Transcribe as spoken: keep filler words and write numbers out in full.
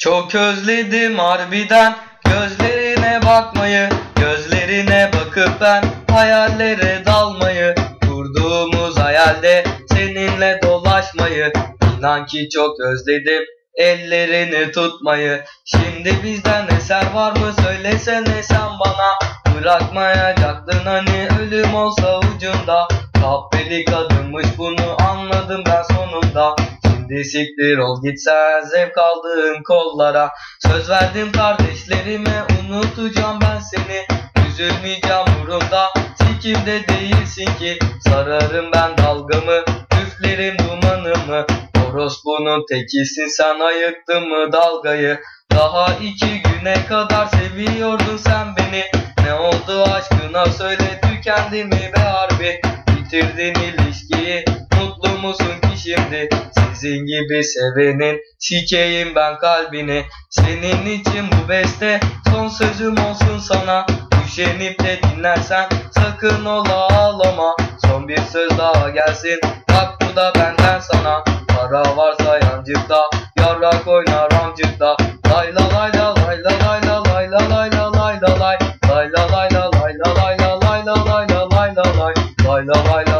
Çok özledim harbiden gözlerine bakmayı, gözlerine bakıp ben hayallere dalmayı, kurduğumuz hayalde seninle dolaşmayı. İnan ki çok özledim ellerini tutmayı. Şimdi bizden eser var mı söylesene sen bana. Bırakmayacaktın hani ölüm olsa ucunda. Kahpeli kadınmış bunu anladım ben sonunda. Şimdi siktir ol git sen zevk aldığın kollara. Söz verdim kardeşlerime unutacağım ben seni. Üzülmeyeceğim umurumda sikimde değilsin ki. Sararım ben dalgamı üflerim dumanımı. Orospunun tekisin sen ayıktın mı dalgayı. Daha iki güne kadar seviyordun sen beni. Ne oldu aşkına söyle tükendi mi be harbi. Bitirdin ilişkiyi mutlu musun ki şimdi. Sizin gibi sevenin sikeyim ben kalbini. Senin için bu beste son sözüm olsun sana. Üşenip de dinlersen sakın ola ağlama. Son bir söz daha gelsin bak bu da benden sana. Para varsa yancıkta yarrak oynar amcıkta. Lay la lay la lay la lay la lay la lay la lay la lay. Lay la lay la lay la lay la lay la lay la lay la lay. Lay la lay la